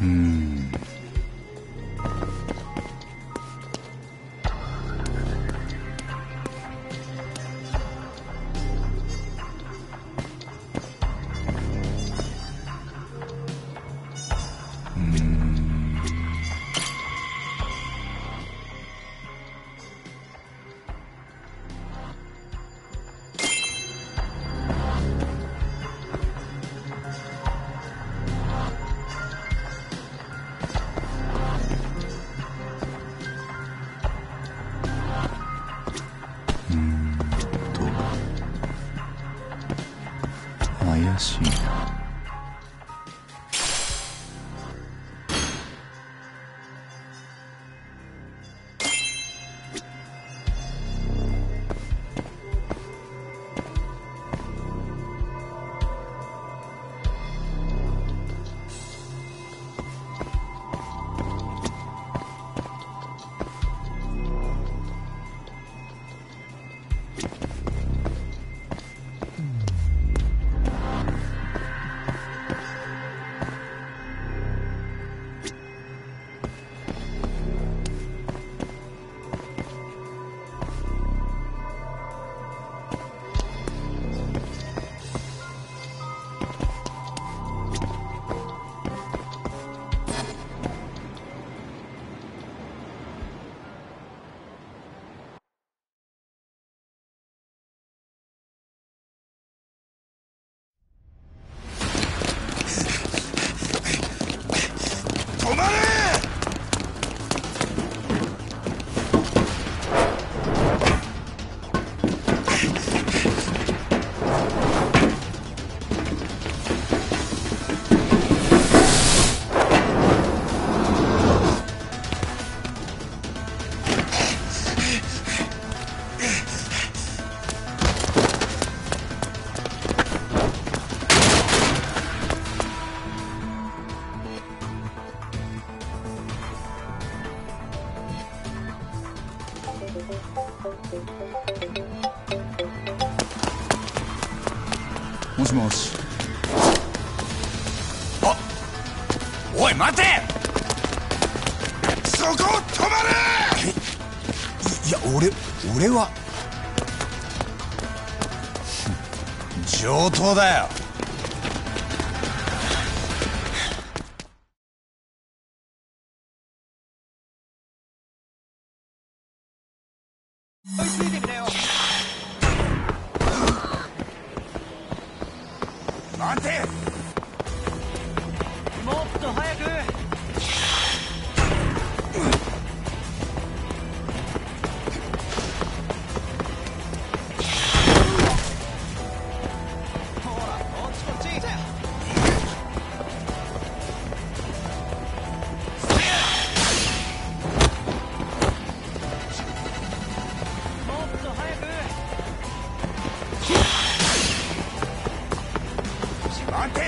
怪しいな。 止まれ！ もしもし。 あ、おい待て！そこを止まれ！いや俺は上等だよ。 追いついてきたよ。 待て！ もっと早く。ほら、こっちこっち。もっと早く。 待て！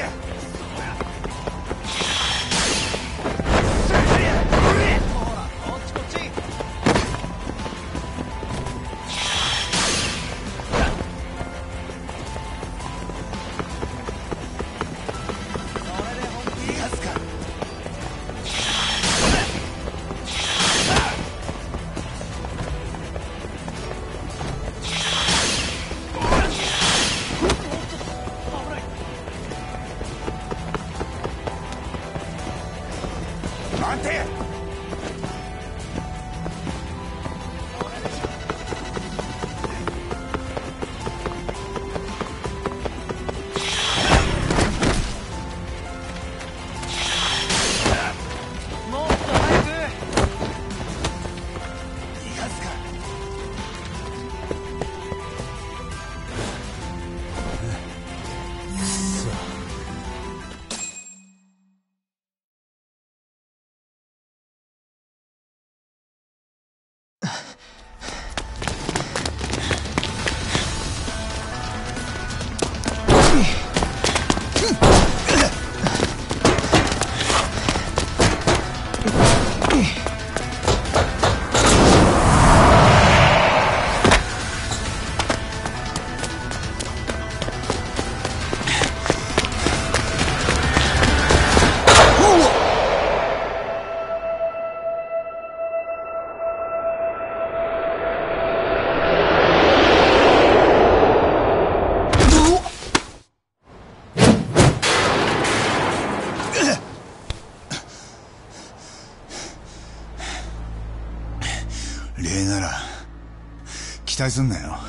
期待すんなよ。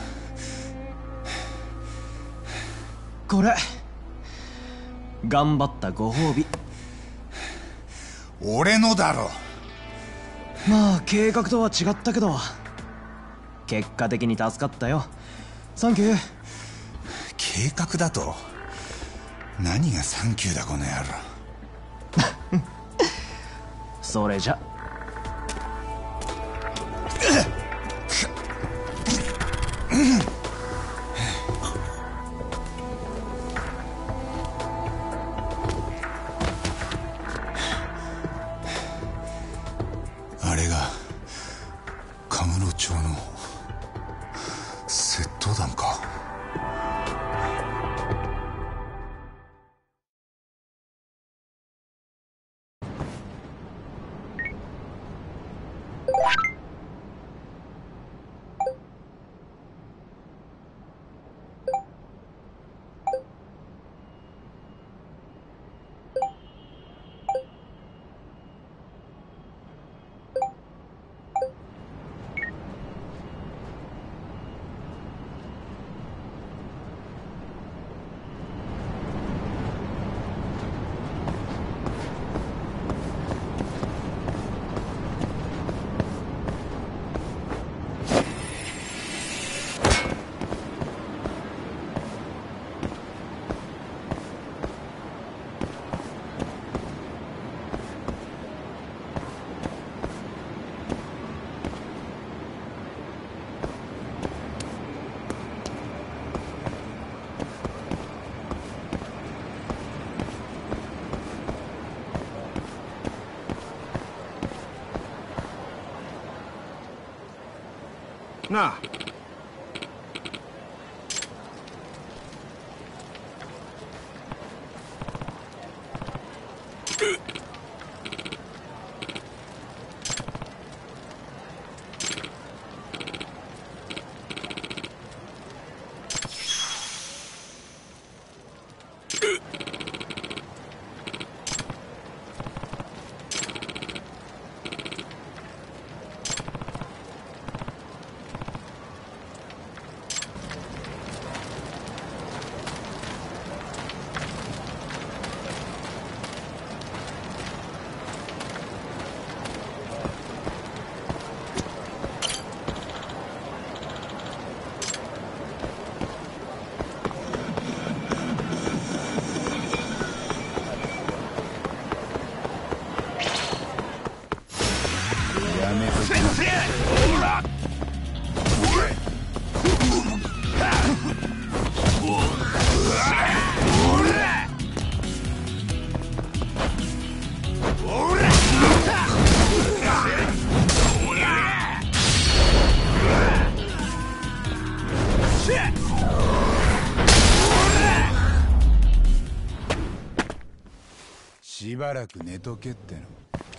これ頑張ったご褒美。 俺のだろ。 まあ計画とは違ったけど結果的に助かったよ。サンキュー。 計画だと？何がサンキューだこの野郎。 それじゃあれがカムロ町の窃盗団か。 なあ、 やめとけ。しばらく寝とけっての。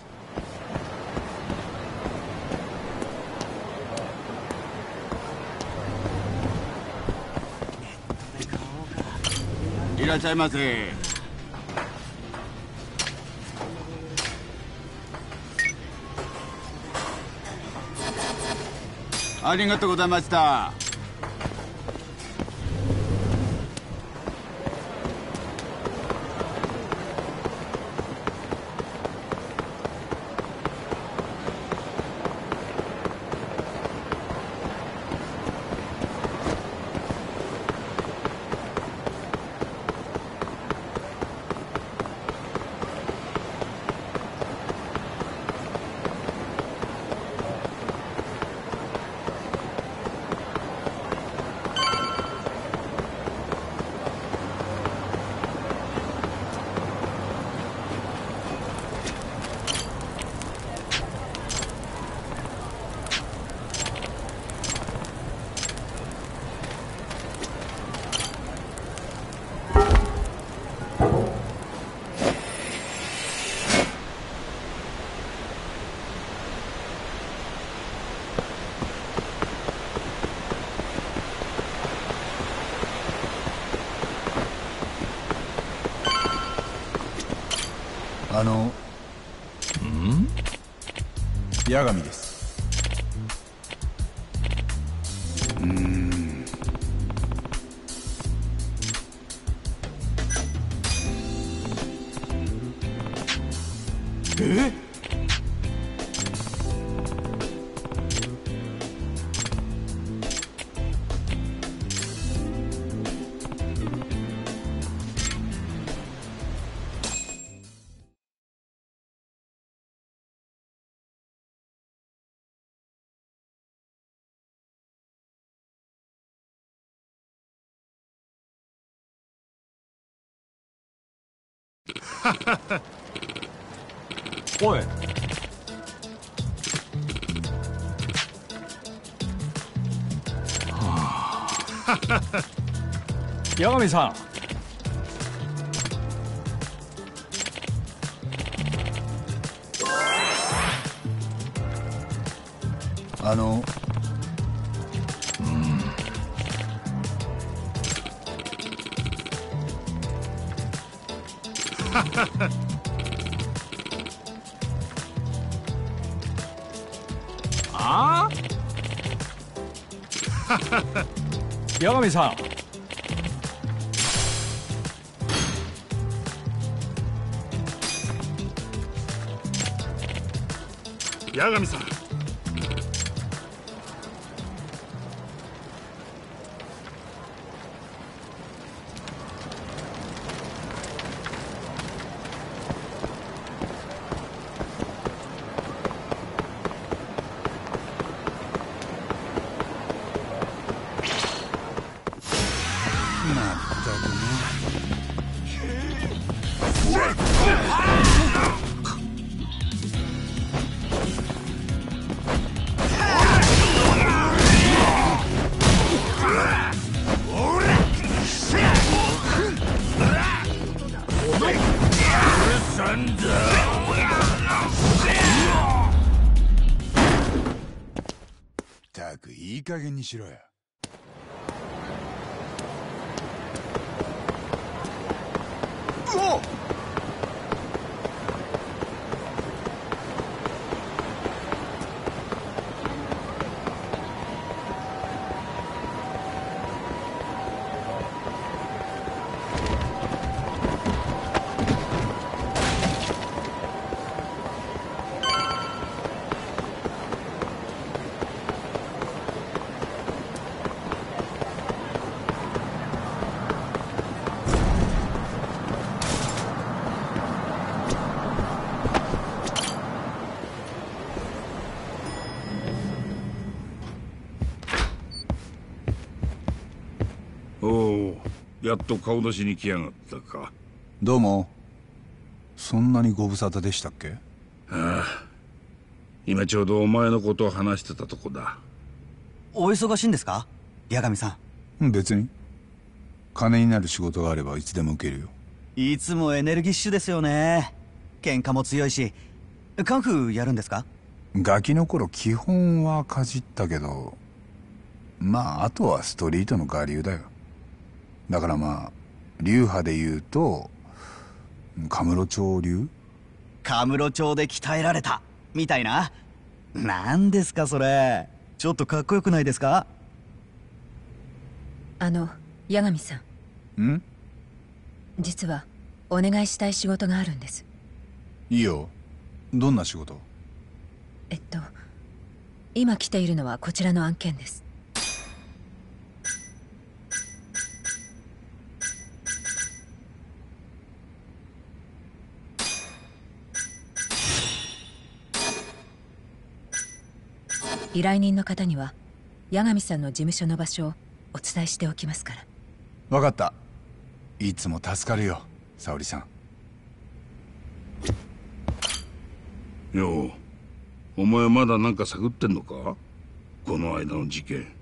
いらっしゃいませ。ありがとうございました。八神です。 え？おい。八神さん。ああ？八神さん。 八神さん。 ったくいい加減にしろよ。うおっ！ おお、やっと顔出しに来やがったか。 どうも。そんなにご無沙汰でしたっけ？ ああ、今ちょうどお前のことを話してたとこだ。 お忙しいんですか、八神さん。 別に。金になる仕事があればいつでも受けるよ。 いつもエネルギッシュですよね。喧嘩も強いし。カンフーやるんですか？ ガキの頃基本はかじったけど、まああとはストリートの我流だよ。だからまあ流派で言うとカムロ町流。 カムロ町で鍛えられたみたいな。なんですかそれ。ちょっとかっこよくないですか？ 八神さん。 ん？ 実はお願いしたい仕事があるんです。 いいよ。どんな仕事？ 今来ているのはこちらの案件です。依頼人の方には八神さんの事務所の場所をお伝えしておきますから。 分かった。いつも助かるよ、沙織さん。 よう、お前まだなんか探ってんのか、この間の事件。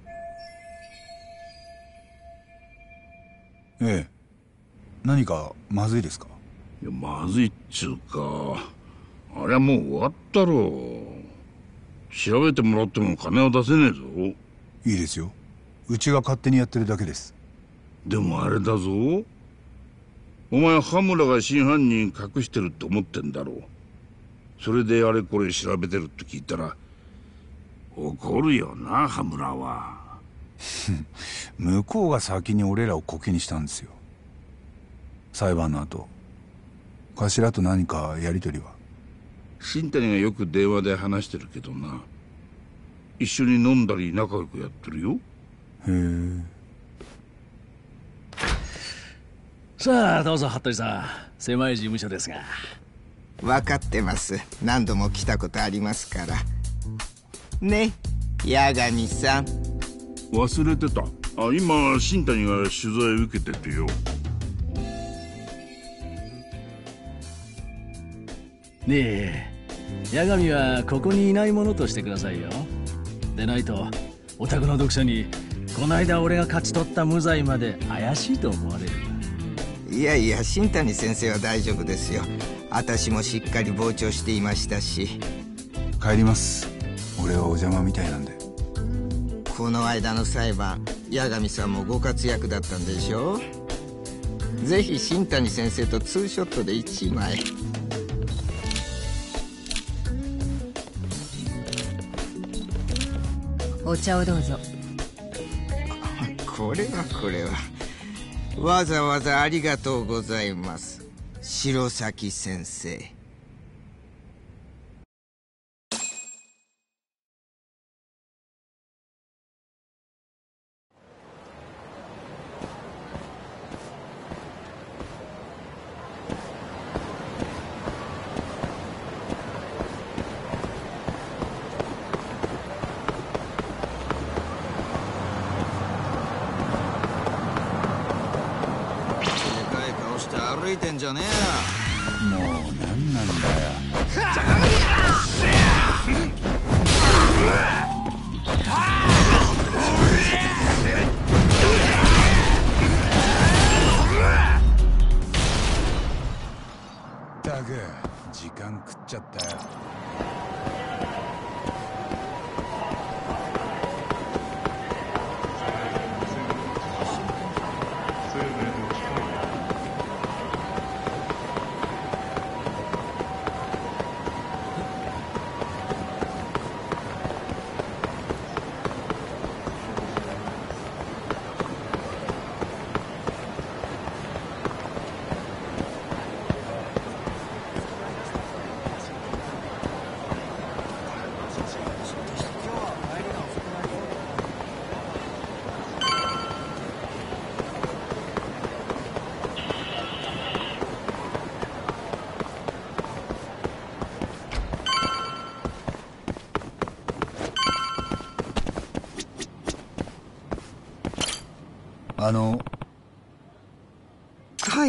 ええ。何かまずいですか？ いや、まずいっちゅうか、あれはもう終わったろう。調べてもらっても金は出せねえぞ。 いいですよ。うちが勝手にやってるだけです。 でもあれだぞ、お前羽村が真犯人隠してるって思ってんだろう。それであれこれ調べてるって聞いたら怒るよな、羽村は。 向こうが先に俺らをコケにしたんですよ。裁判の後頭と何かやりとりは？ 新谷がよく電話で話してるけどな。一緒に飲んだり仲良くやってるよ。 へえ。 さあどうぞ服部さん、狭い事務所ですが。 分かってます。何度も来たことありますからね。八神さん、 忘れてた。今新谷が取材受けててよ。 ねえ、八神はここにいないものとしてくださいよ。でないとお宅の読者にこないだ俺が勝ち取った無罪まで怪しいと思われる。 いやいや、新谷先生は大丈夫ですよ。私もしっかり傍聴していましたし。 帰ります。俺はお邪魔みたいなんで。 この間の裁判、八神さんもご活躍だったんでしょう。ぜひ新谷先生とツーショットで1枚。 お茶をどうぞ。 これはわざわざありがとうございます、白崎先生。歩いてんじゃねえよ。 もう何なんだよ。ったく時間食っちゃったよ。 はい。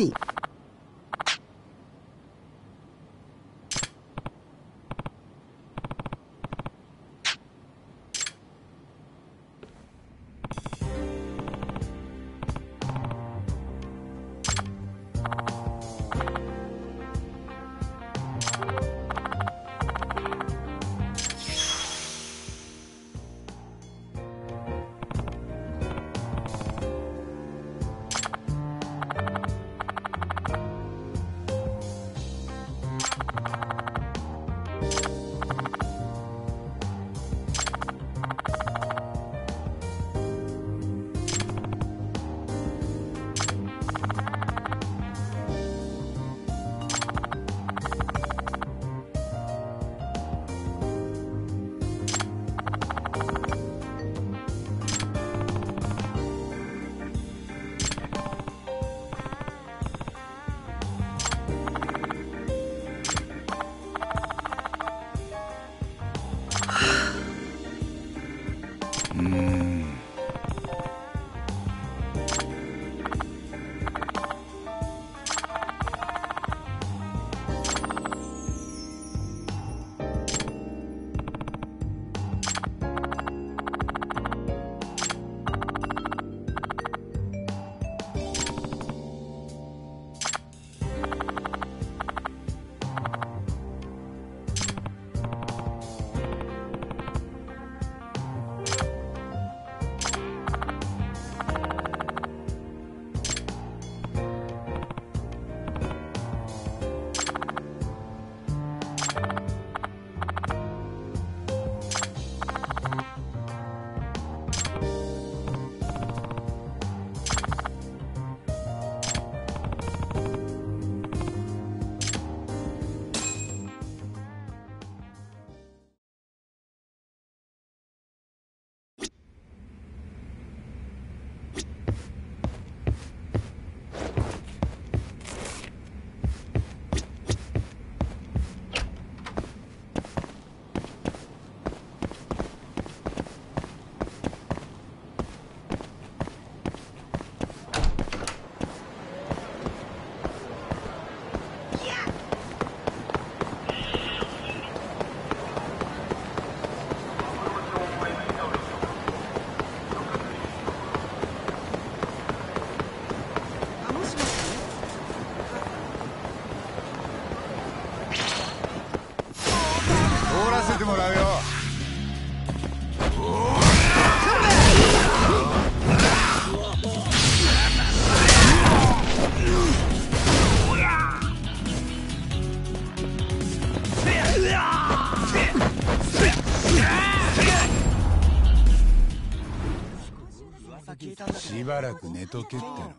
噂聞いたんだけど。 しばらく寝とけっての。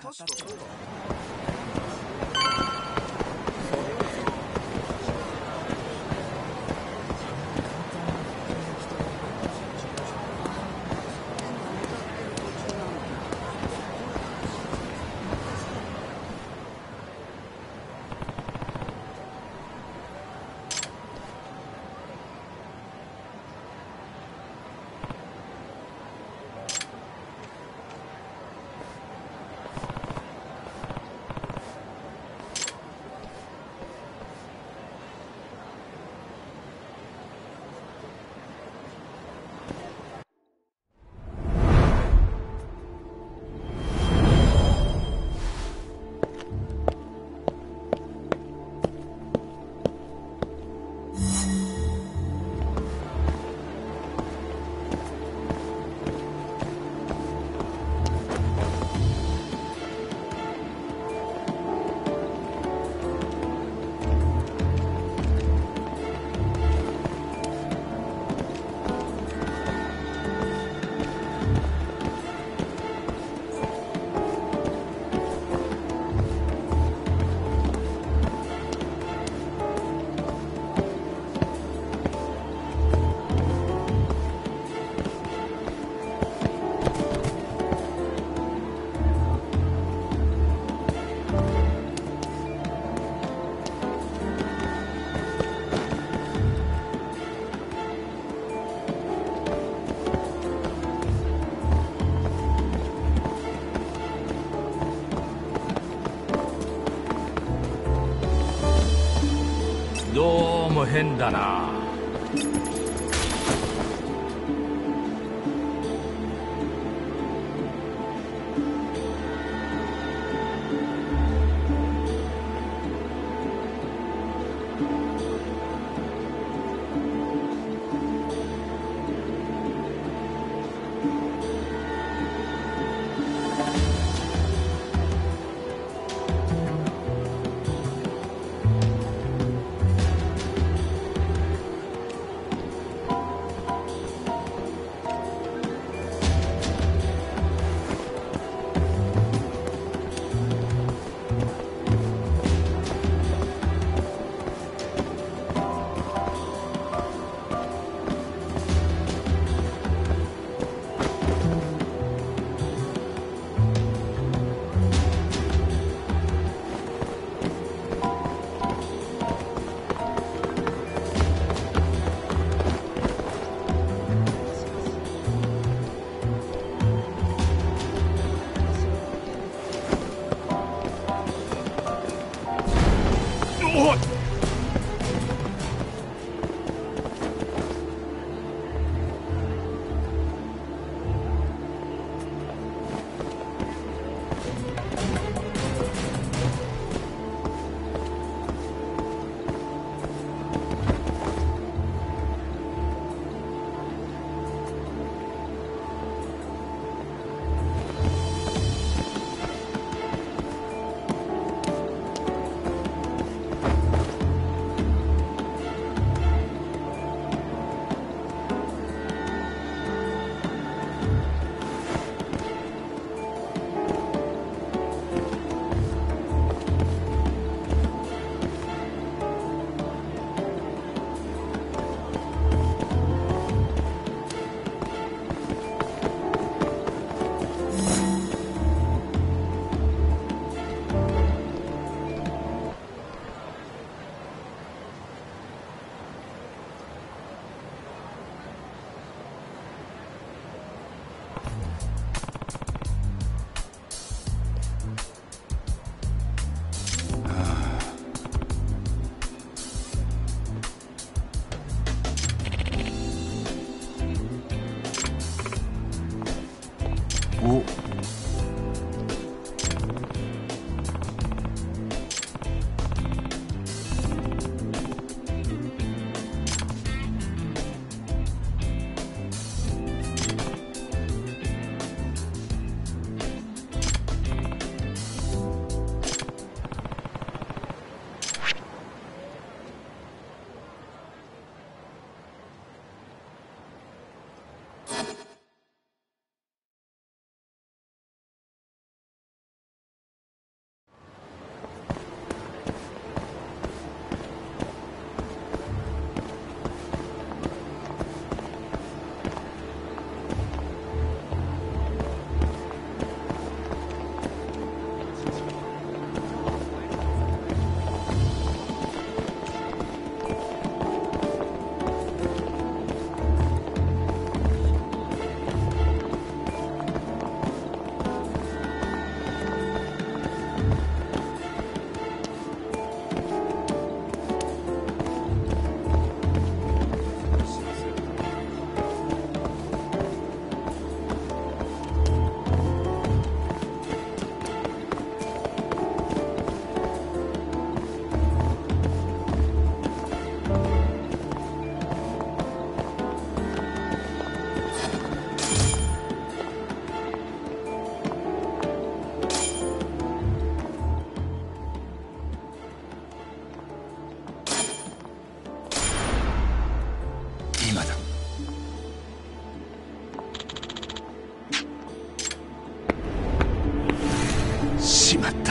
どうも変だな。 お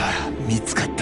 さあ見つかった。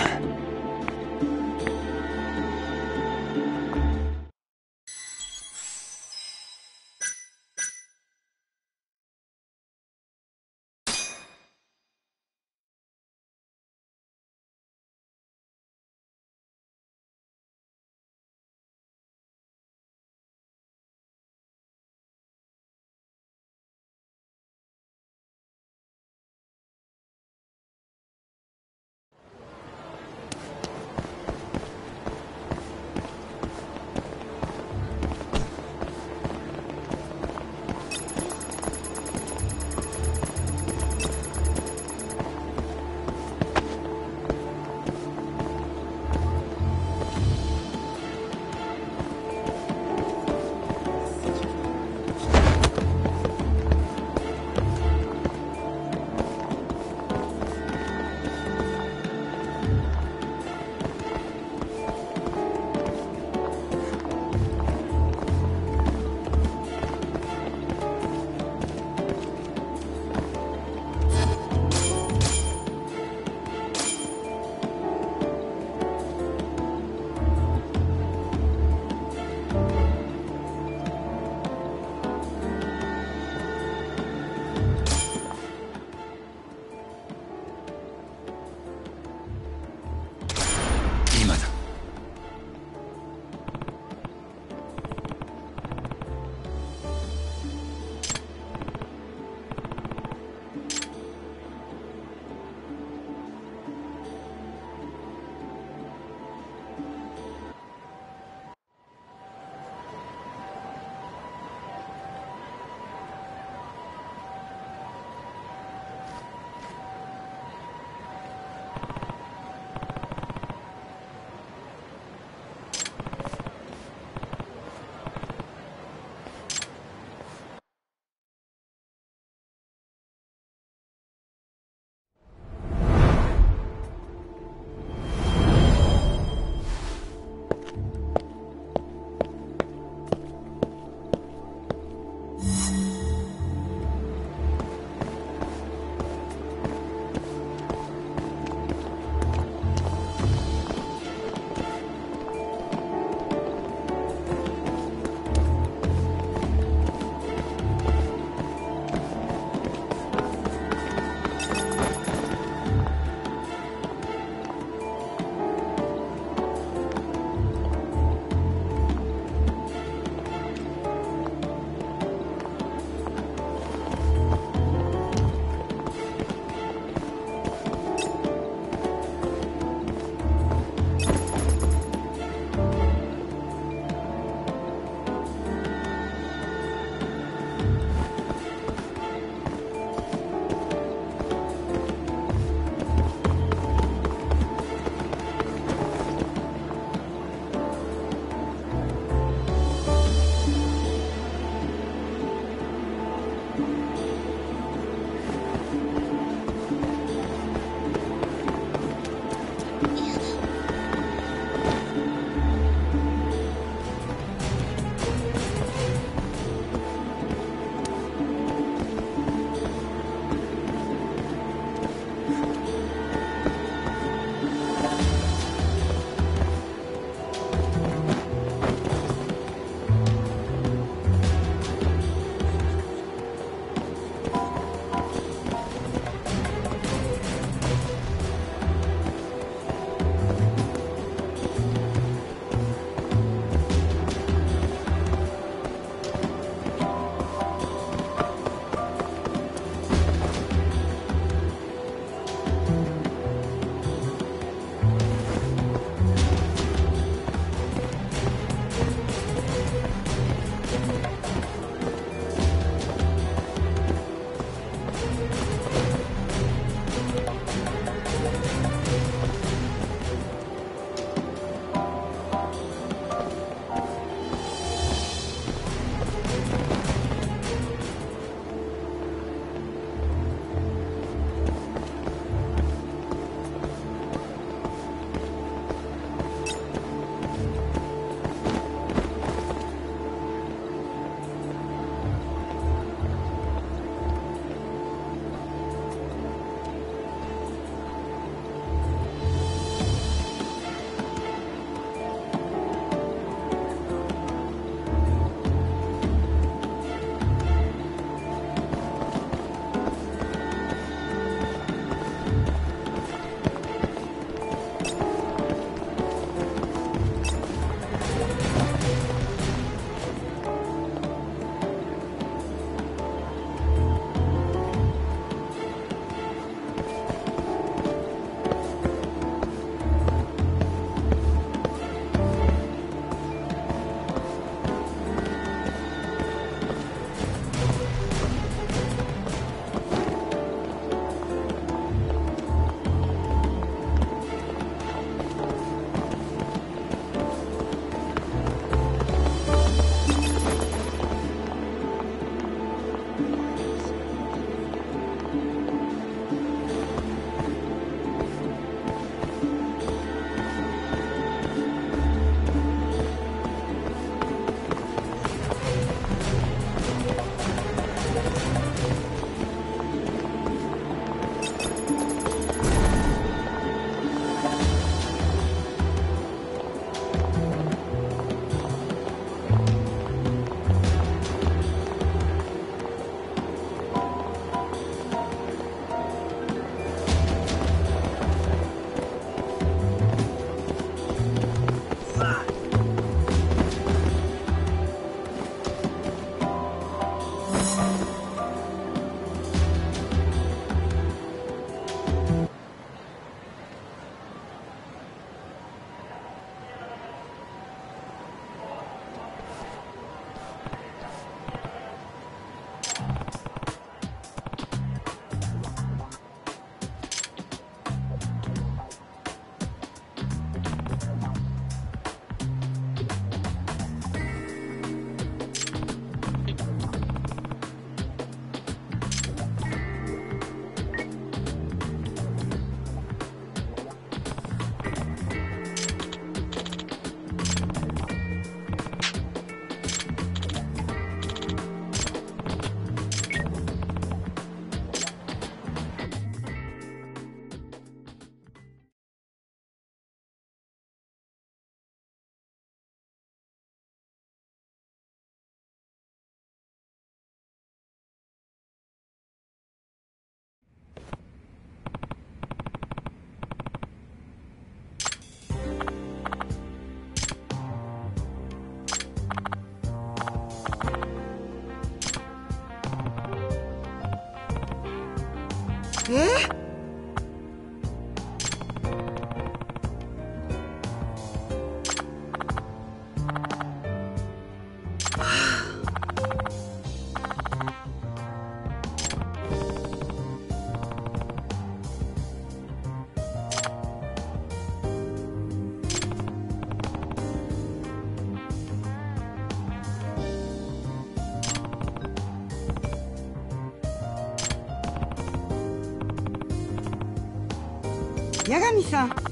八神さん。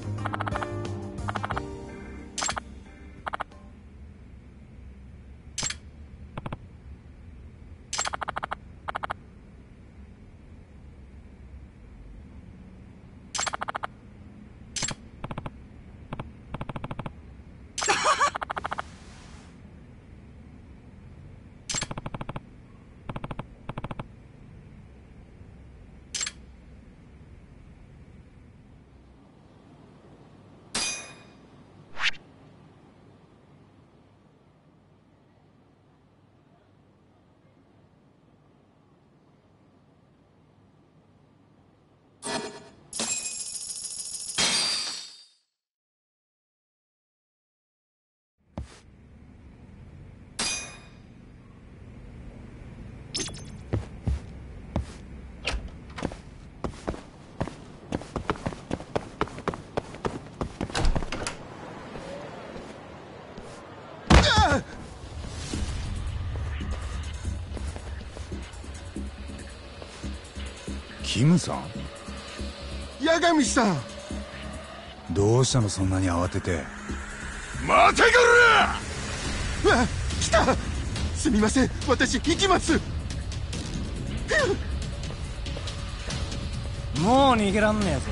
キムさん？ 八神さん。 どうしたのそんなに慌てて。 待てこら！うわ、来た！すみません、私行きます。 もう逃げらんねえぞ。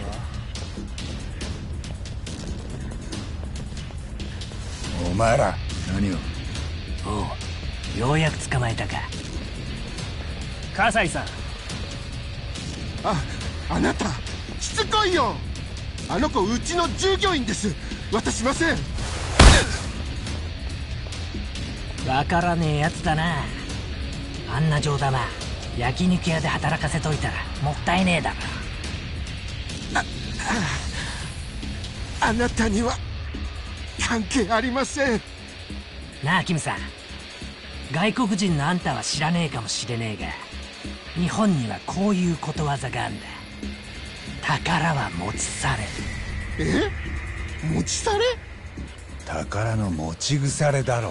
お前ら何を？ おう、ようやく捕まえたか。 葛西さん。 あなたしつこいよ。あの子うちの従業員です。渡しません。 わからねえやつだな。あんな上玉焼肉屋で働かせといたらもったいねえだろ。 あなたには関係ありません。 なあキムさん、外国人のあんたは知らねえかもしれねえが、日本にはこういうことわざがあんだ。宝は持ち去れ。 持ち去れ？ 宝の持ち腐れだろ。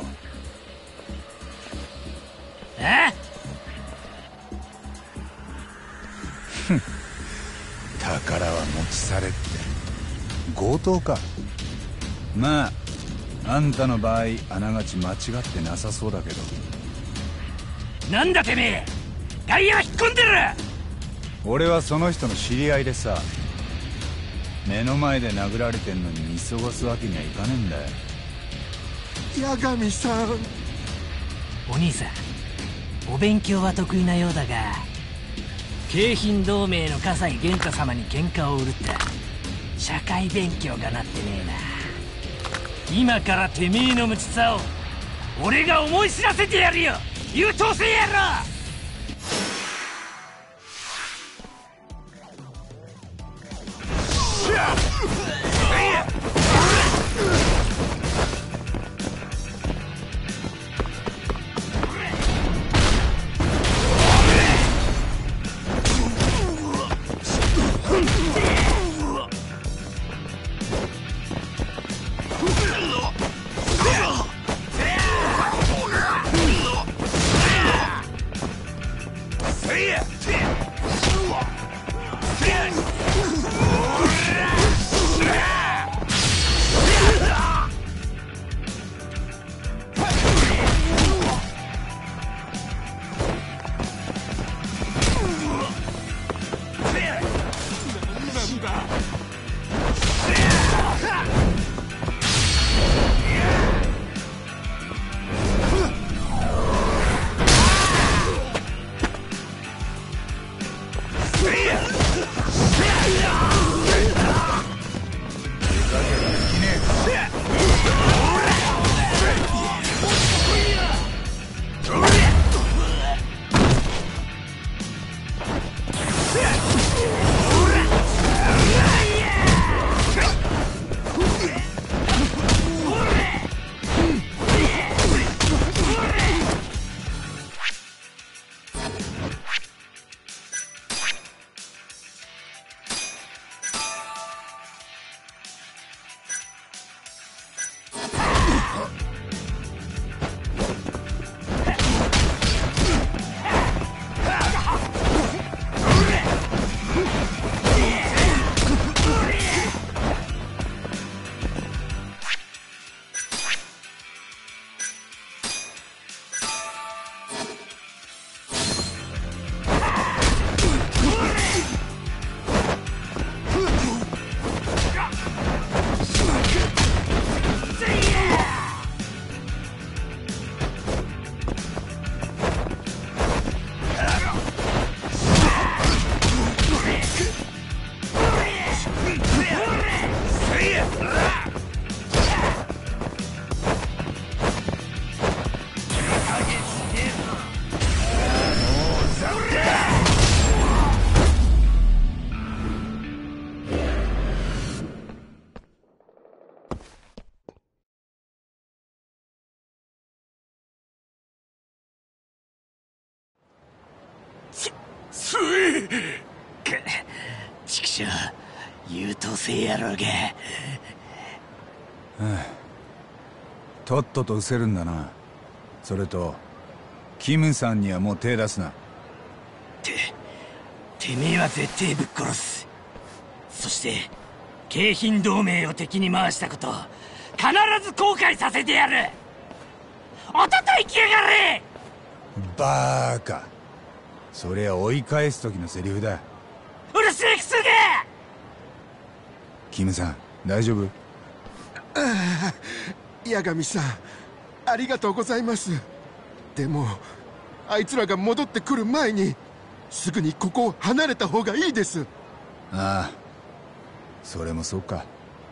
宝は持ち去れって強盗か。まああんたの場合あながち間違ってなさそうだけど。 なんだてめえ、外野引っ込んでる。 俺はその人の知り合いでさ、目の前で殴られてんのに見過ごすわけにはいかねえんだよ。 八神さん。 お兄さん、お勉強は得意なようだが、京浜同盟の葛西玄太様に喧嘩を売るって社会勉強がなってねえな。今からてめえの無知さを俺が思い知らせてやるよ、優等生野郎。 つい畜生優等生野郎が。 とっとと失せるんだな。それとキムさんにはもう手出すな。 てめえは絶対ぶっ殺す。そして京浜同盟を敵に回したこと必ず後悔させてやる。おととい来やがれ。 バーカ、そりゃ追い返す時のセリフだ。 うるせえクソが。 キムさん大丈夫？ 八神さん、ありがとうございます。でもあいつらが戻ってくる前にすぐにここを離れた方がいいです。 ああ、それもそうか。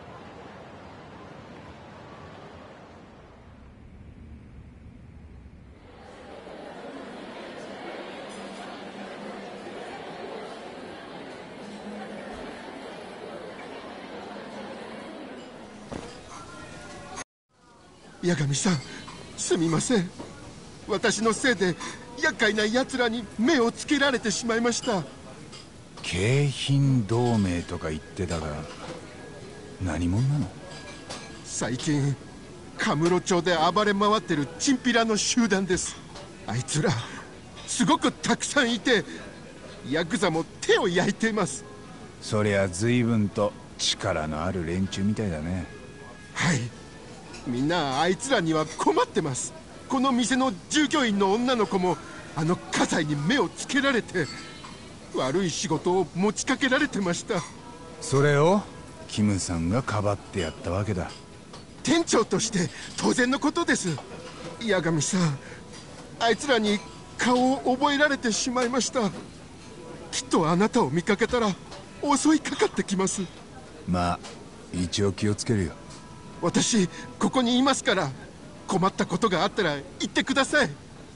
八神さん、すみません。私のせいで厄介な奴らに目をつけられてしまいました。 京浜同盟とか言ってたが何者なの？ 最近カムロ町で暴れ回ってるチンピラの集団です。あいつらすごくたくさんいてヤクザも手を焼いています。 そりゃ随分と力のある連中みたいだね。 はい、みんなあいつらには困ってます。この店の従業員の女の子もあの火災に目をつけられて悪い仕事を持ちかけられてました。 それをキムさんがかばってやったわけだ。 店長として当然のことです。八神さん、あいつらに顔を覚えられてしまいました。きっとあなたを見かけたら襲いかかってきます。 まあ一応気をつけるよ。 私ここにいますから、困ったことがあったら言ってください。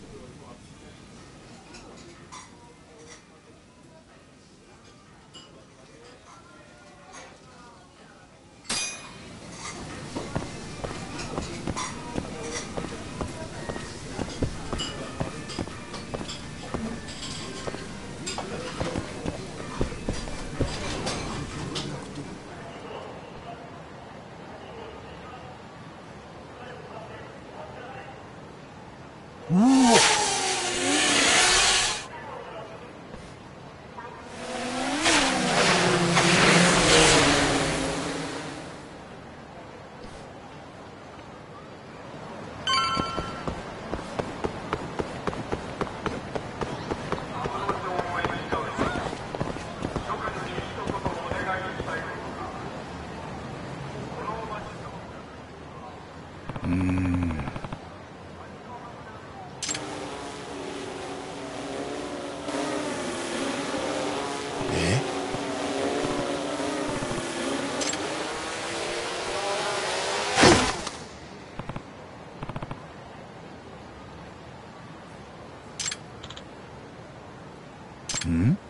ん？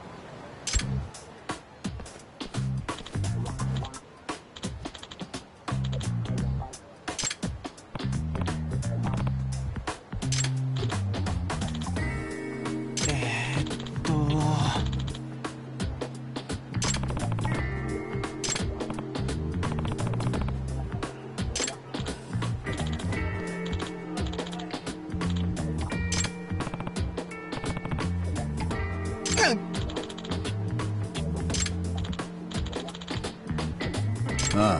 ああ。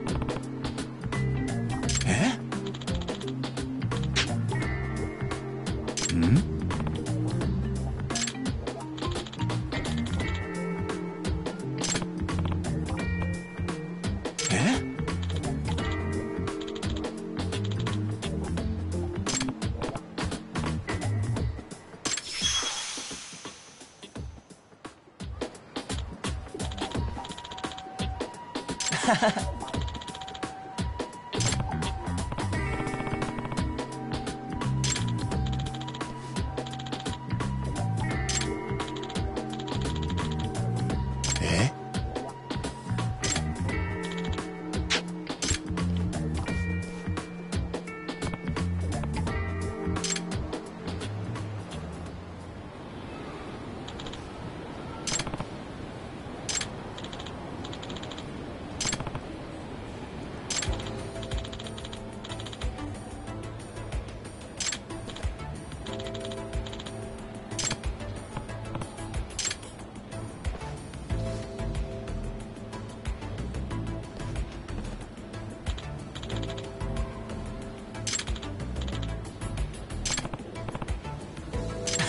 ん？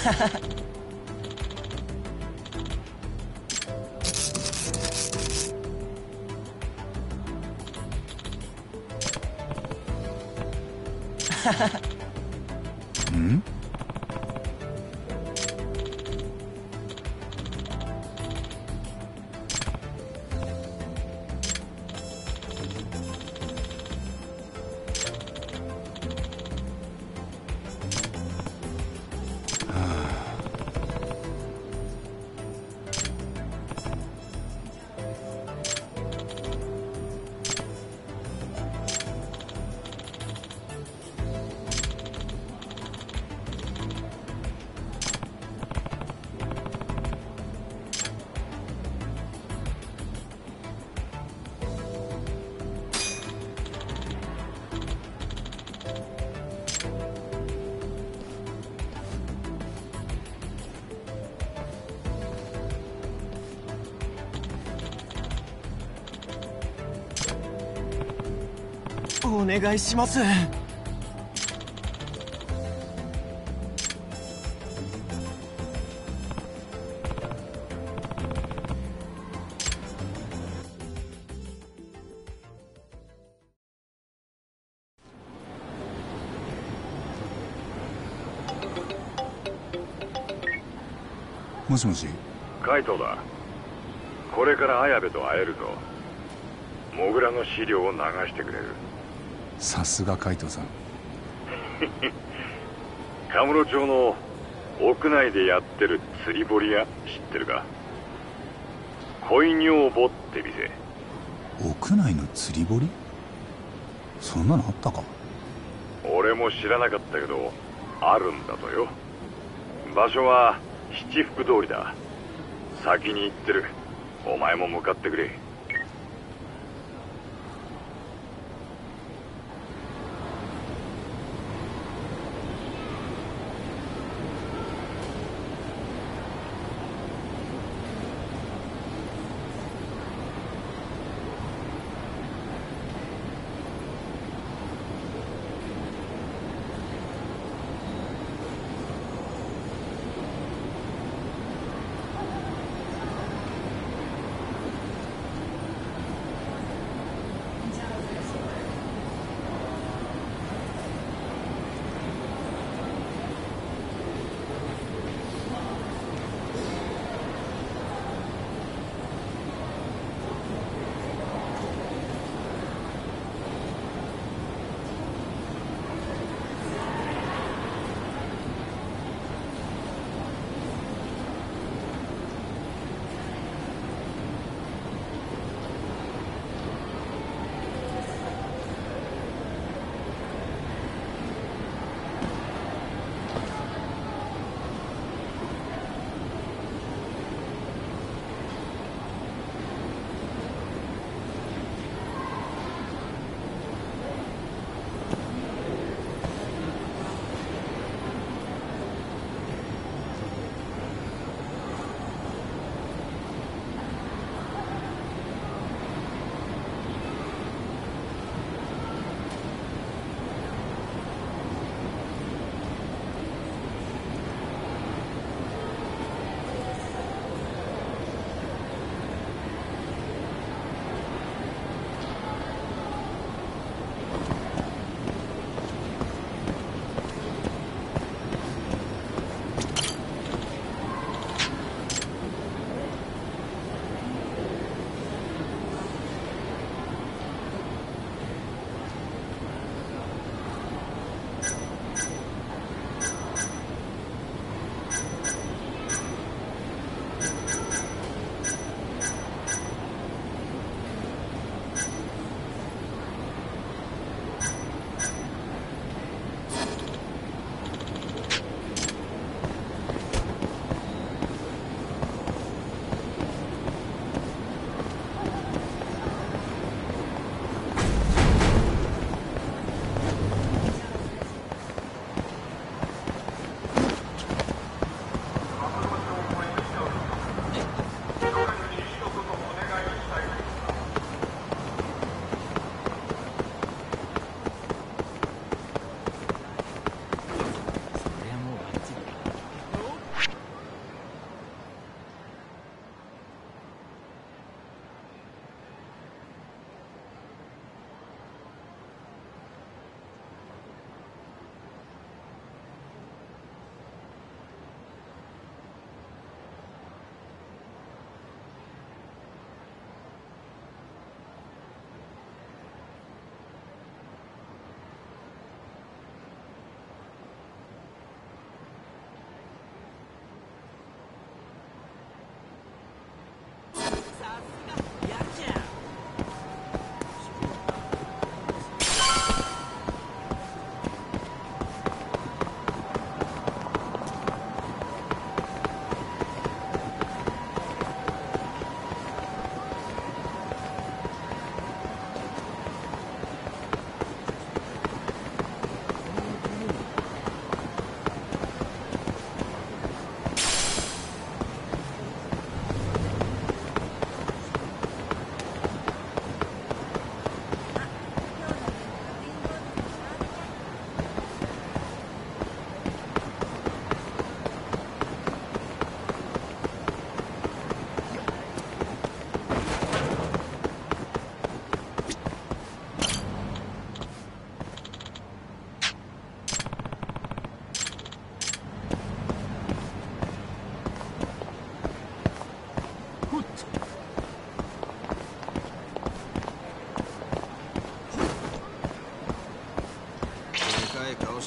ん？ お願いします。 もしもし。 カイトだ。これから綾部と会えるぞ。モグラの資料を流してくれる。 さすがカイトさん。 カムロ町の屋内でやってる釣り堀屋知ってるか？恋女房って店。 屋内の釣り堀？そんなのあったか？ 俺も知らなかったけどあるんだとよ。場所は七福通りだ。先に行ってる。お前も向かってくれ。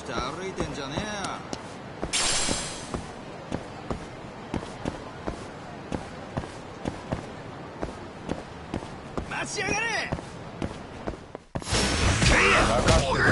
して歩いてんじゃねえよ。待ちやがれ。 分かってる。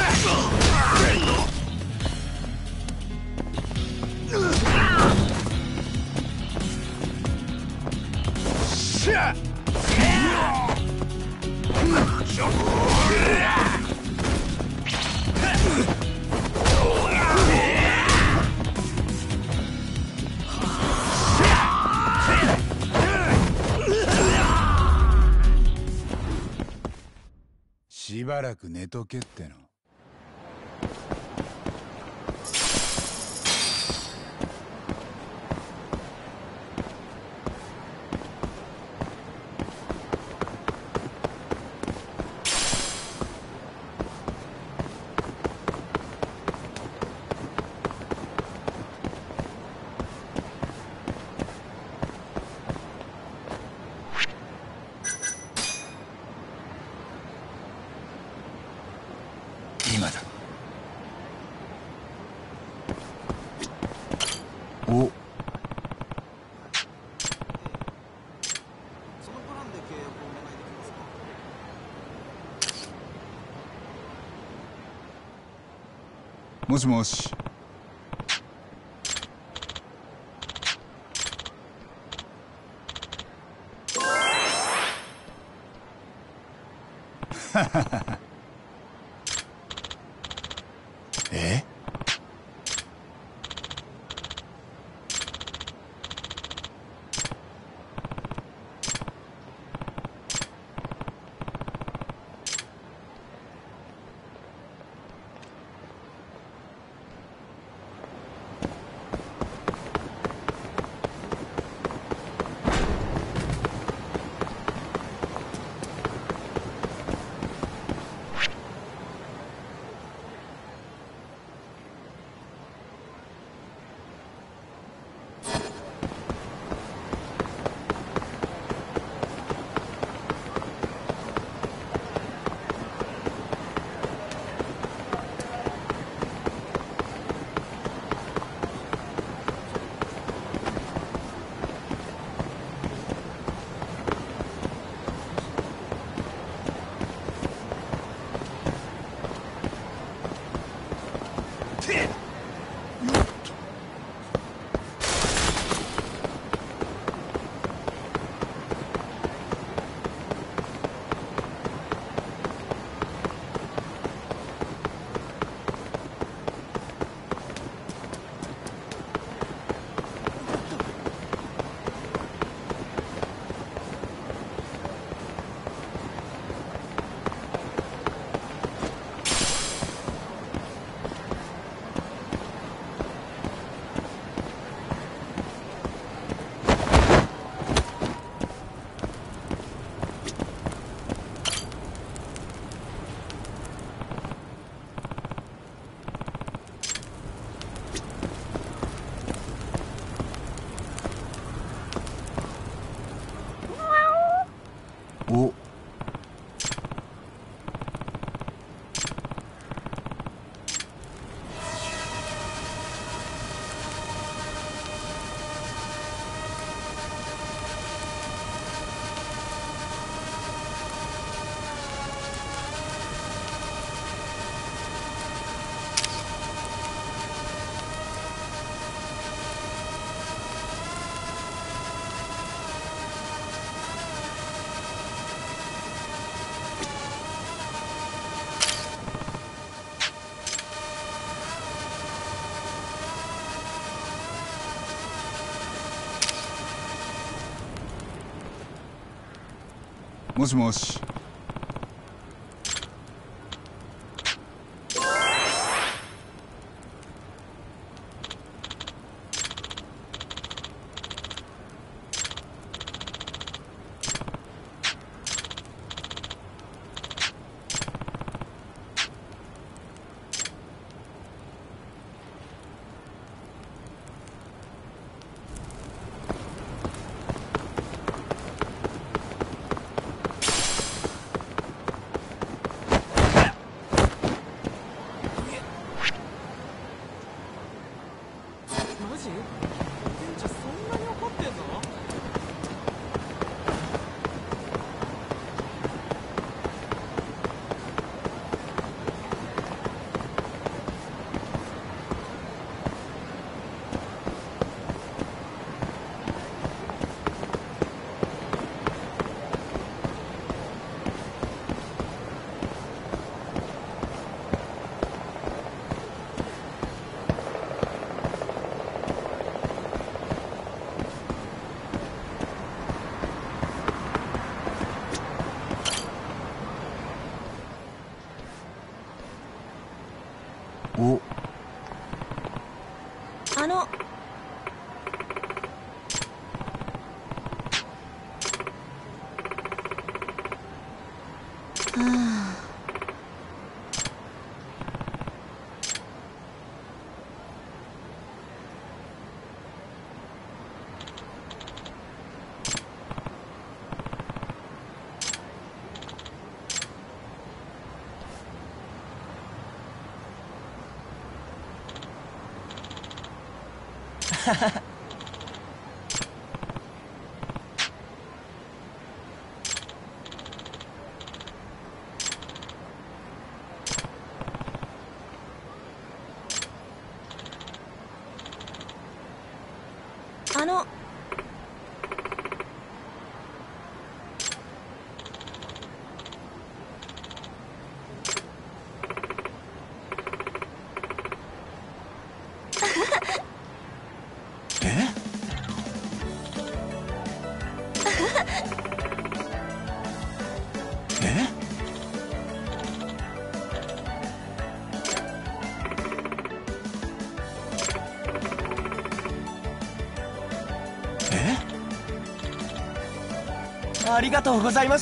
しばらく寝とけっての。今だ。お。 そのプランで契約をお願いできますか？ もしもし。ははは。え？お。もしもし。 ありがとうございました。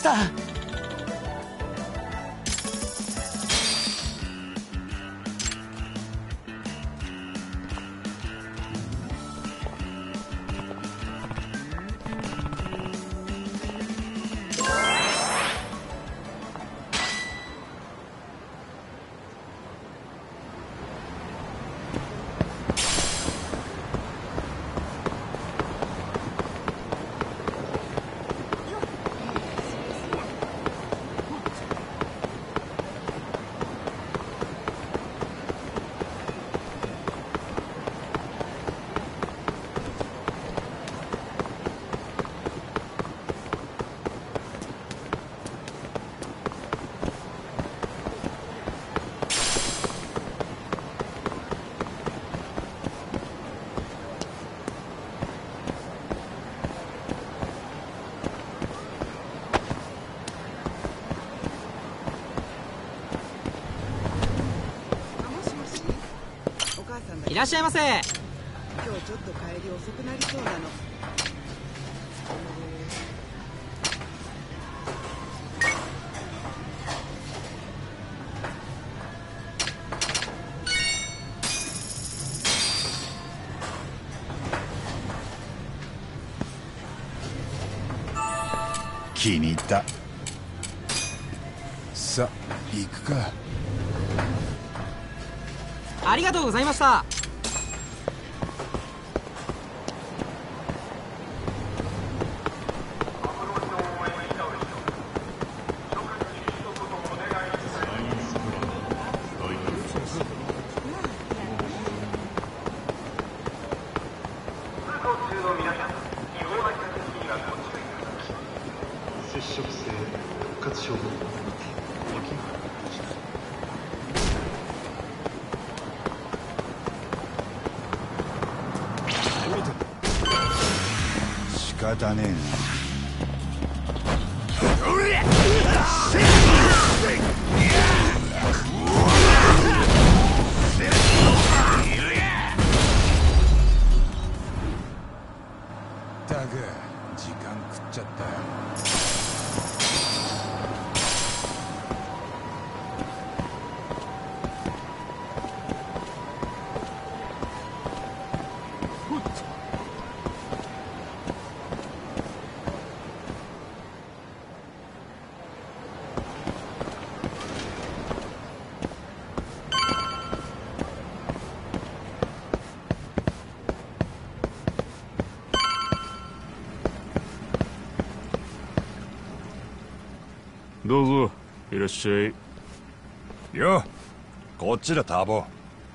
いらっしゃいませ。 今日ちょっと帰り遅くなりそうなの。 気に入った。さあ行くか。 ありがとうございました。 仕方ねえな。ったく時間食っちゃったよ。 どうぞいらっしゃい。 よ、こっちだターボ。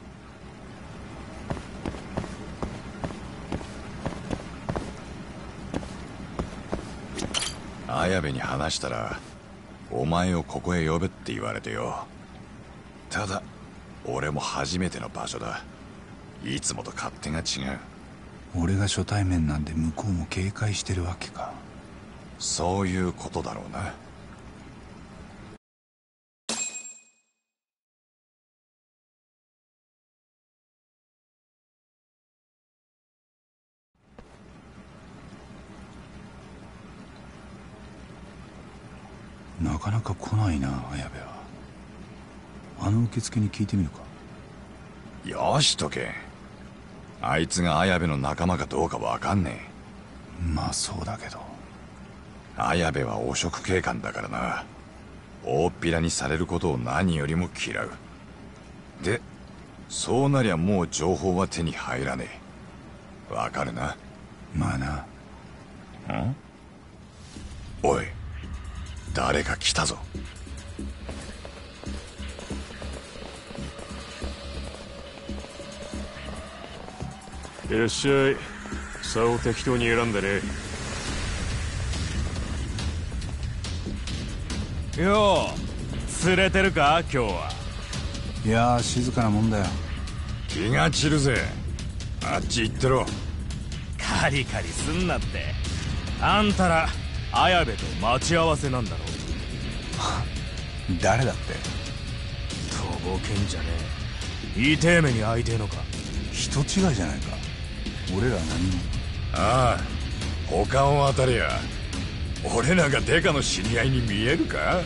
綾部に話したらお前をここへ呼べって言われてよ。ただ俺も初めての場所だ。いつもと勝手が違う。 俺が初対面なんで向こうも警戒してるわけか。 そういうことだろうな。 なかなか来ないな、綾部は。あの受付に聞いてみるか。 よしとけ。あいつが綾部の仲間かどうかわかんねえ。まあそうだけど。 綾部は汚職警官だからな。大っぴらにされることを何よりも嫌う。で、そうなりゃもう情報は手に入らねえ。 わかるな。 まあな。 ん？おい、誰か来たぞ。 いらっしゃい。差を適当に選んでね。 よう、釣れてるか今日は。 いやー、静かなもんだよ。 気が散るぜ。あっち行ってろ。 カリカリすんなって。あんたら綾部と待ち合わせなんだろ。 誰だって。 とぼけんじゃねえ。痛え目に遭いてえのか。 人違いじゃないか。俺ら何も。 ああ、他を当たりゃ俺らがデカの知り合いに見えるか。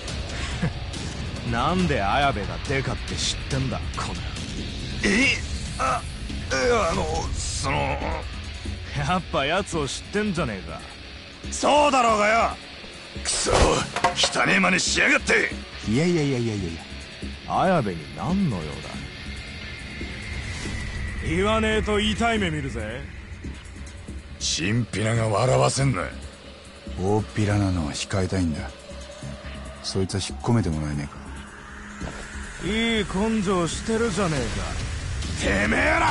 なんで綾部がデカって知ってんだこの。 そのやっぱ奴を知ってんじゃねえか。 そうだろうがよ。くそ、汚ねえ真似しやがって。 いや綾部に何の用だ。言わねえと痛い目見るぜ。 チンピラが笑わせんな。 大っぴらなのは控えたいんだ。そいつは引っ込めてもらえねえか。 いい根性してるじゃねえか。てめえらよ。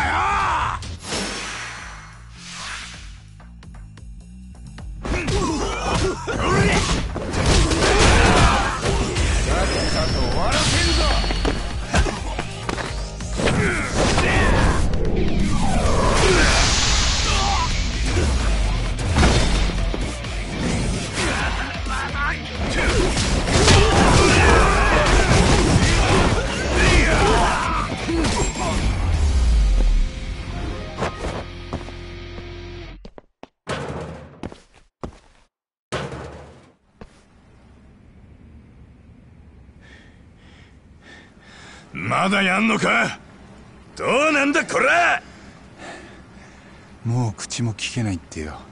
まだやんのか。どうなんだこら。 もう口も聞けないってよ。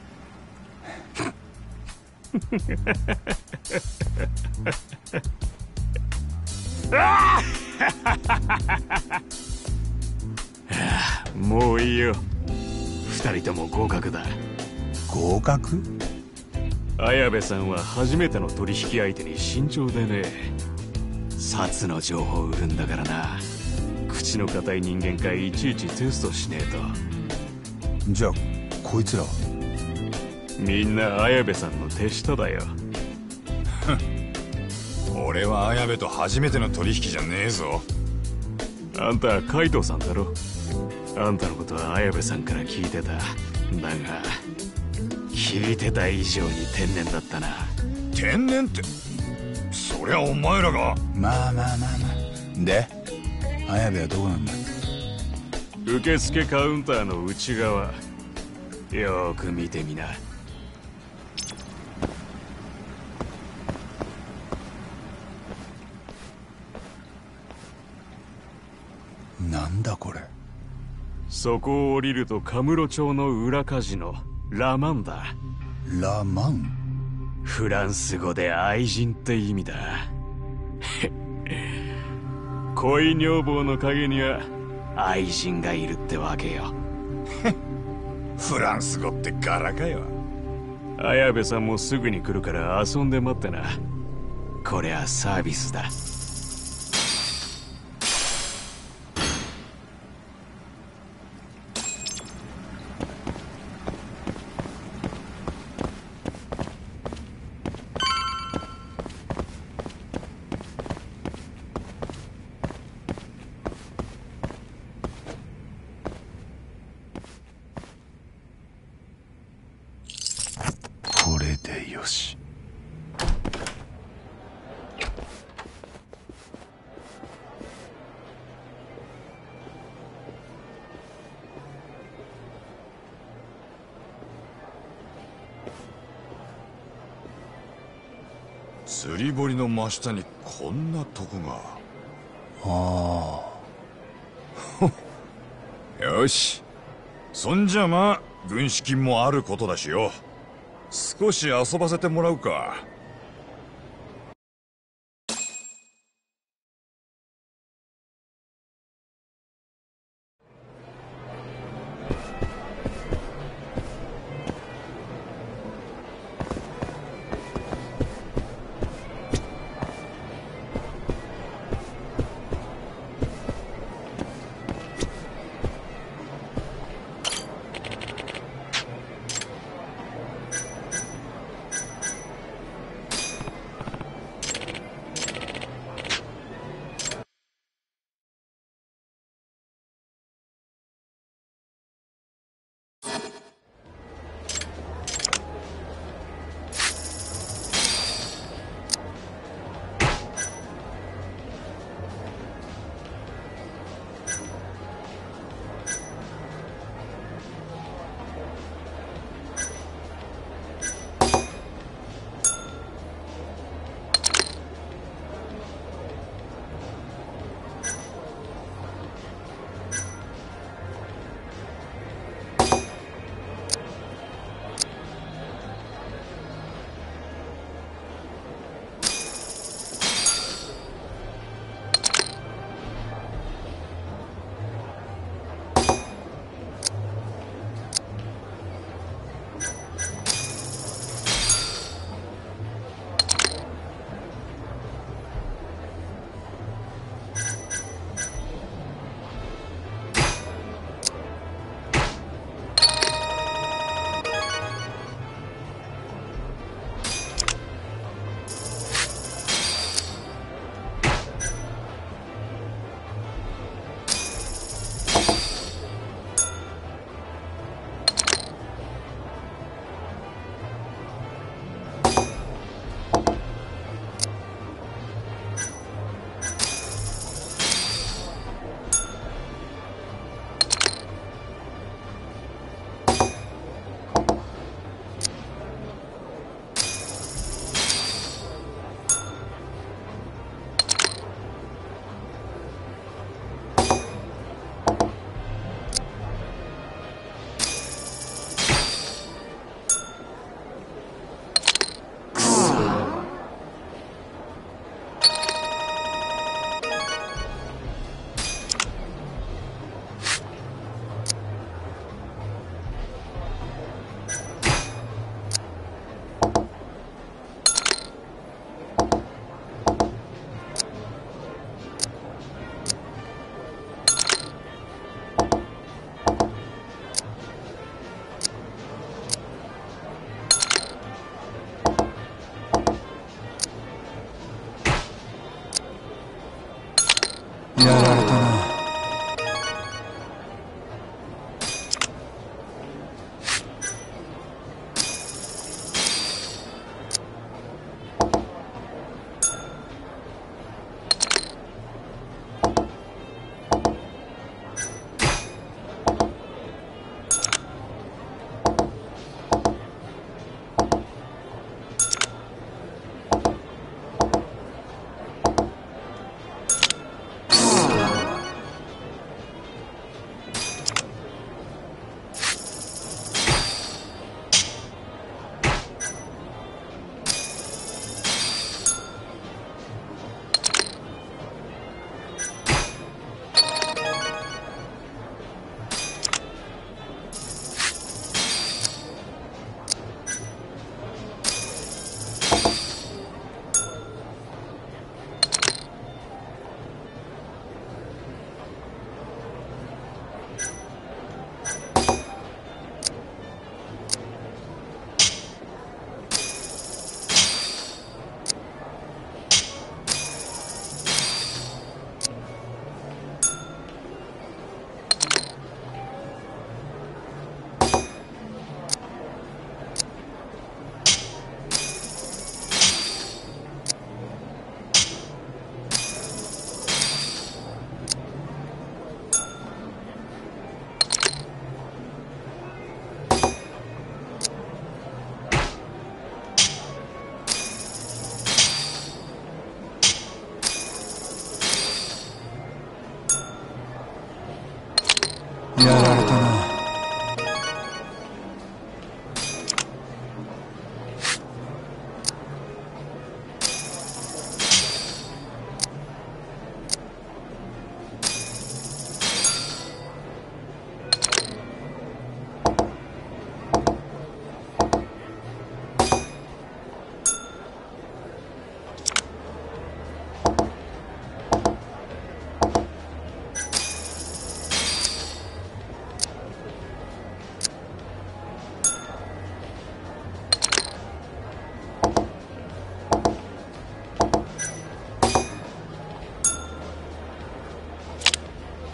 もういいよ。二人とも合格だ。 合格？ 綾部さんは初めての取引相手に慎重でね。札の情報を売るんだからな。口の固い人間かいちいちテストしねえと。 じゃあこいつらは？ みんな綾部さんの手下だよ。 俺は綾部と初めての取引じゃねえぞ。 あんたカイトさんだろ。あんたのことは綾部さんから聞いてた。だが聞いてた以上に天然だったな。 天然って、そりゃお前らが。 まあで綾部はどこなんだ。 受付カウンターの内側よーく見てみな。 なんだこれ。 そこを降りるとカムロ町の裏カジノラマンだ。 ラマン？ フランス語で愛人って意味だ。恋女房の陰には愛人がいるってわけよ。 フランス語って柄かよ。 綾部さんもすぐに来るから遊んで待ってな。これはサービスだ。 これでよし。 釣り堀の真下にこんなとこが。 ああ。よし。そんじゃまあ軍資金もあることだしよ。少し遊ばせてもらうか。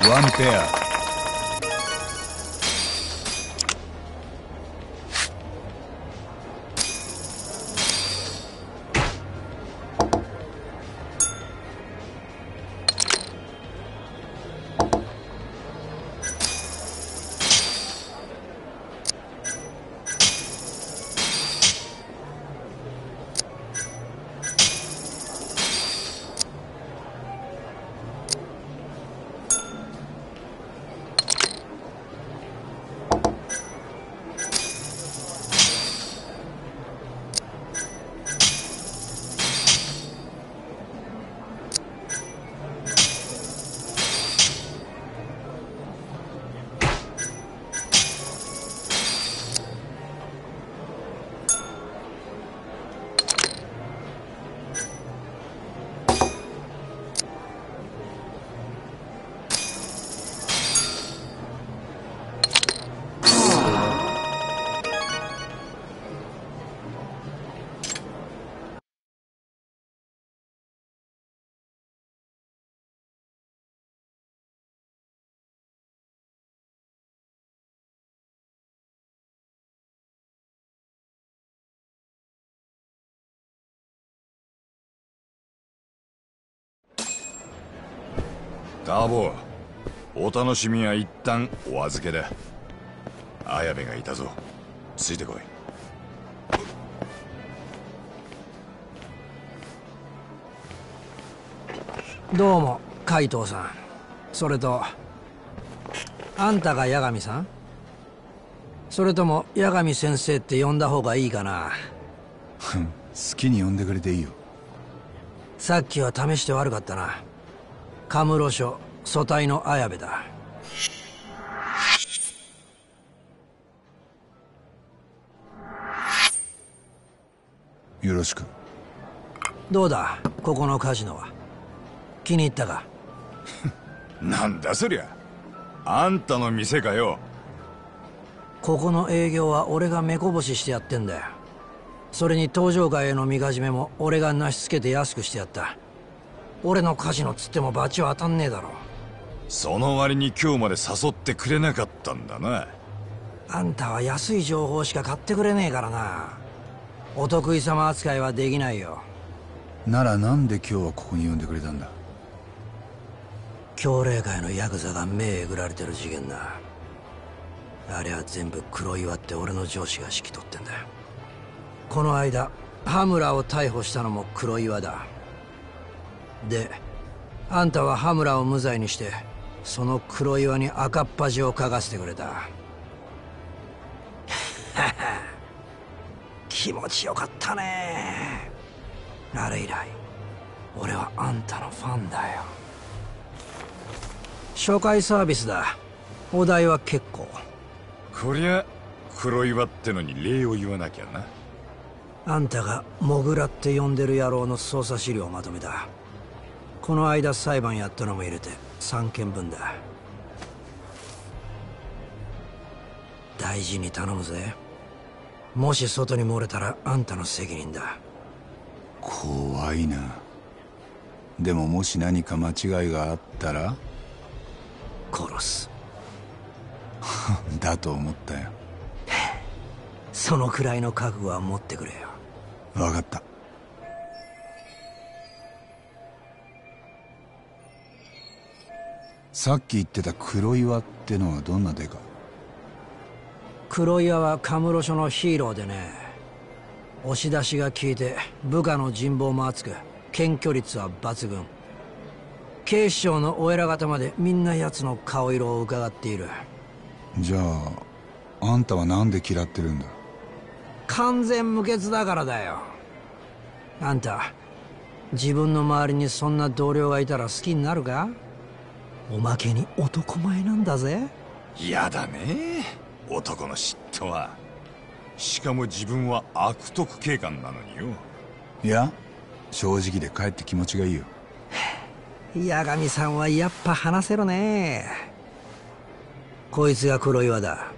ワンペア。 ターボ、お楽しみは一旦お預けだ。綾部がいたぞ。ついてこい。 どうも海藤さん。それとあんたが八神さん？それとも八神先生って呼んだ方がいいかな。 好きに呼んでくれていいよ。 さっきは試して悪かったな。カムロ署組対の綾部だ。 よろしく。 どうだここのカジノは。気に入ったか？ なんだそりゃ。あんたの店かよ。 ここの営業は俺が目こぼししてやってんだよ。それに登場会へのみかじめも俺がなしつけて安くしてやった。俺のカジノつってもバチは当たんねえだろ。 その割に今日まで誘ってくれなかったんだな。 あんたは安い情報しか買ってくれねえからな。お得意様扱いはできないよ。 ならなんで今日はここに呼んでくれたんだ？ 強霊会のヤクザが目えぐられてる事件だ。あれは全部黒岩って俺の上司が指揮取ってんだよ。この間羽村を逮捕したのも黒岩だ。であんたは羽村を無罪にしてその黒岩に赤っ恥をかかせてくれた。気持ちよかったね。あれ以来俺はあんたのファンだよ。初回サービスだ。お代は結構。 こりゃ黒岩ってのに礼を言わなきゃな。 あんたがモグラって呼んでる野郎の捜査資料をまとめた。この間裁判やったのも入れて3件分だ。大事に頼むぜ。もし外に漏れたらあんたの責任だ。 怖いな。でももし何か間違いがあったら殺す。 だと思ったよ。 そのくらいの覚悟は持ってくれよ。 分かった。さっき言ってた黒岩ってのはどんなデカ？ 黒岩はカムロ署のヒーローでね。押し出しが効いて部下の人望も厚く検挙率は抜群。警視庁のお偉方までみんな奴の顔色を伺っている。 じゃああんたはなんで嫌ってるんだ？ 完全無欠だからだよ。あんた自分の周りにそんな同僚がいたら好きになるか？おまけに男前なんだぜ。 やだね男の嫉妬は。しかも自分は悪徳警官なのによ。 いや正直でかえって気持ちがいいよ。 八神さんはやっぱ話せるね。こいつが黒岩だ。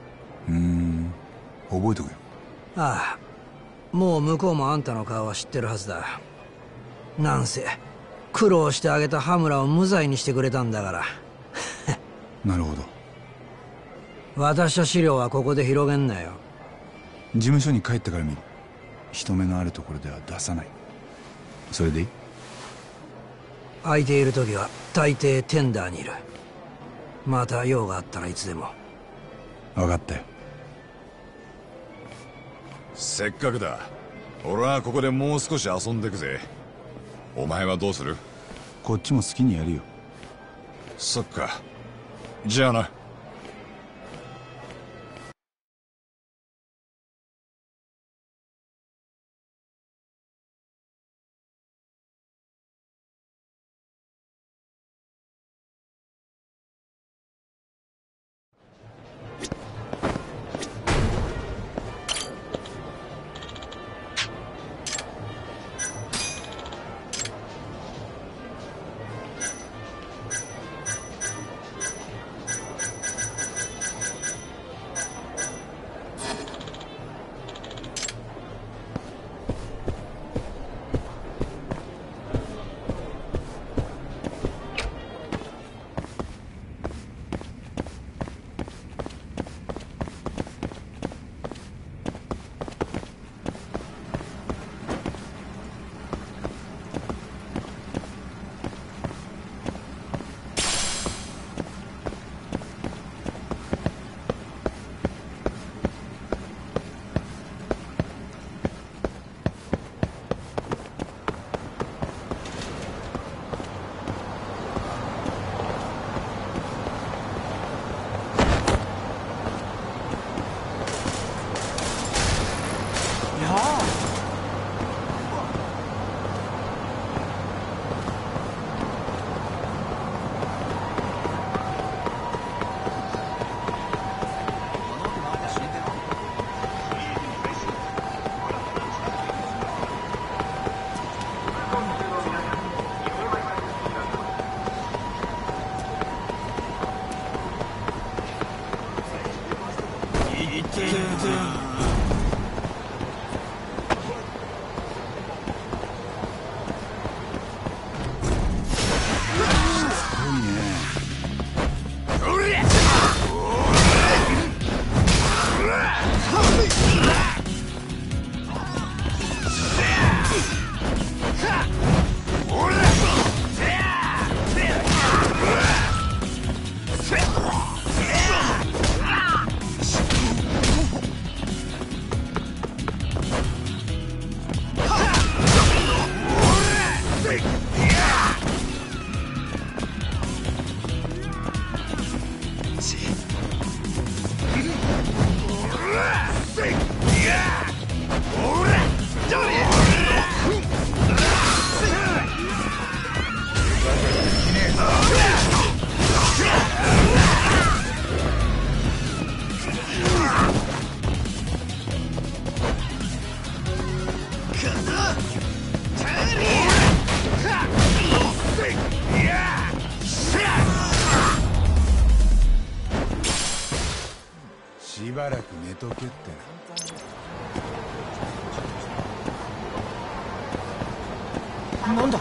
覚えとくよ。 ああ、もう向こうもあんたの顔は知ってるはずだ。なんせ苦労してあげた羽村を無罪にしてくれたんだから。 なるほど。 渡した資料はここで広げんなよ。 事務所に帰ってから見る。人目のあるところでは出さない。それでいい？ 空いている時は大抵テンダーにいる。また用があったらいつでも。 分かったよ。 せっかくだ。俺はここでもう少し遊んでくぜ。お前はどうする？ こっちも好きにやるよ。 そっか。じゃあな。 しばらく寝とけってな。 なんだ？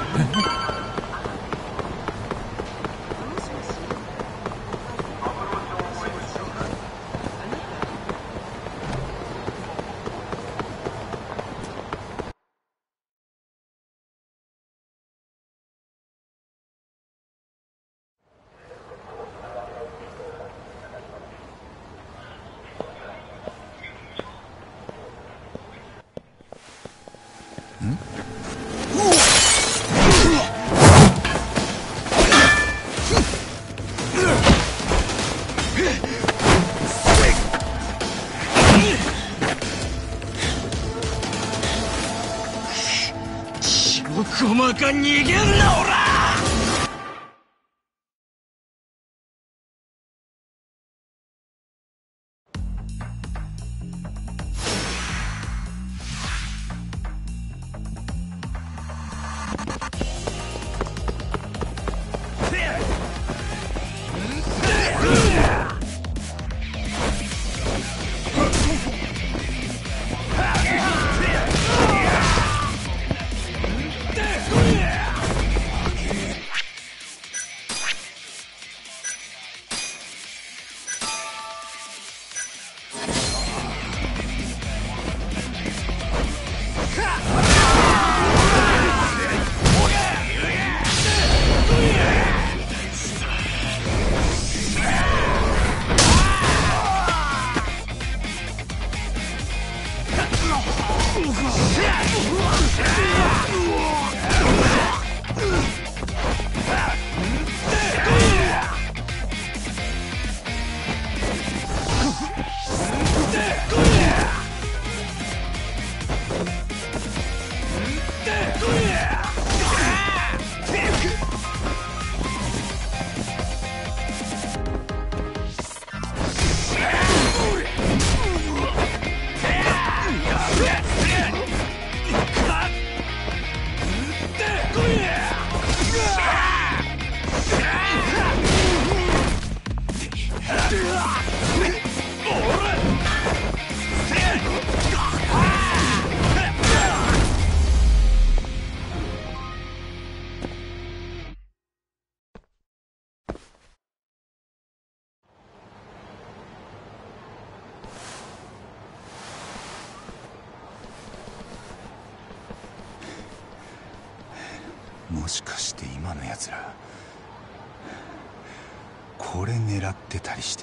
細か逃げんなおら！ もしかして今のやつらこれ狙ってたりして。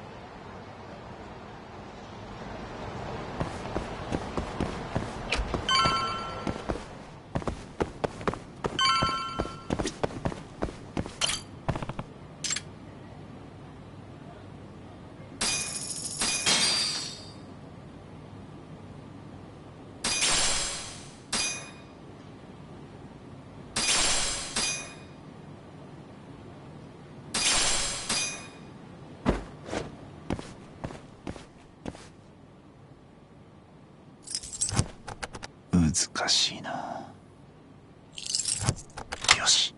難しいな。よし。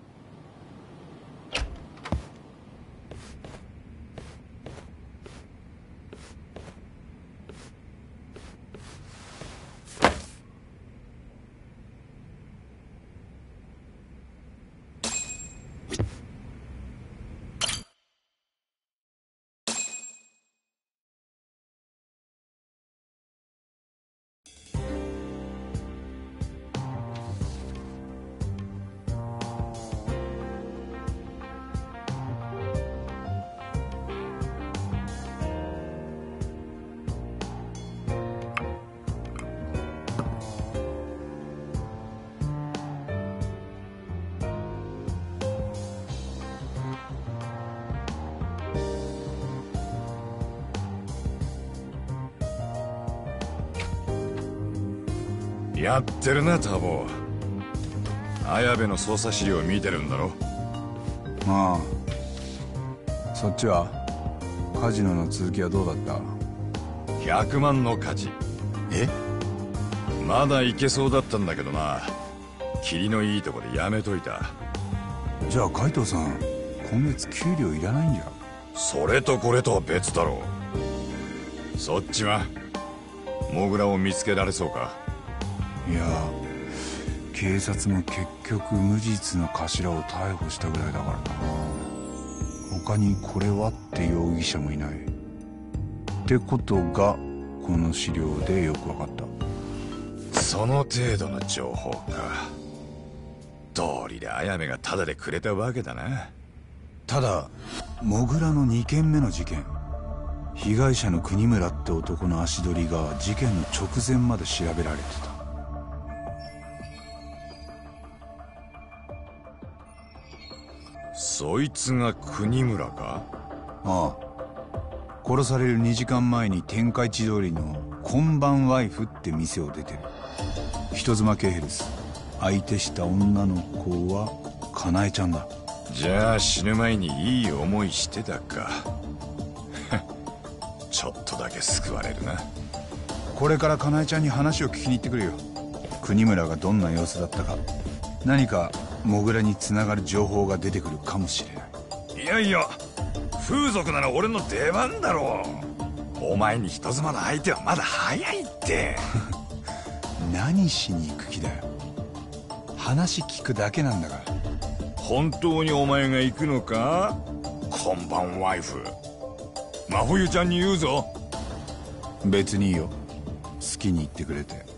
やってるな、ターボ。綾部の捜査資料を見てるんだろ。 ああ。そっちはカジノの続きはどうだった？ 100万の価値。 え？ まだいけそうだったんだけどな。霧のいいとこでやめといた。 じゃあ海藤さん、今月給料いらないんじゃ？ それとこれとは別だろう。そっちはモグラを見つけられそうか？ いや、警察も結局無実の頭を逮捕したぐらいだからな。他にこれはって容疑者もいないってことがこの資料でよく分かった。 その程度の情報か。道理で綾部がタダでくれたわけだな。 ただモグラの2件目の事件、被害者の国村って男の足取りが事件の直前まで調べられてた。 そいつが国村か？ ああ。殺される2時間前に天下一通りの今晩ワイフって店を出てる。人妻系ヘルス。相手した女の子はかなえちゃんだ。 じゃあ死ぬ前にいい思いしてたか。ちょっとだけ救われるな。 これからかなえちゃんに話を聞きに行ってくるよ。国村がどんな様子だったか、何かモグラにつながる情報が出てくるかもしれない。 いやいや、風俗なら俺の出番だろう。お前に人妻の相手はまだ早いって。 何しに行く気だよ。話聞くだけなんだから。 本当にお前が行くのか？今晩ワイフ。真冬ちゃんに言うぞ。 別にいいよ、好きに言ってくれて。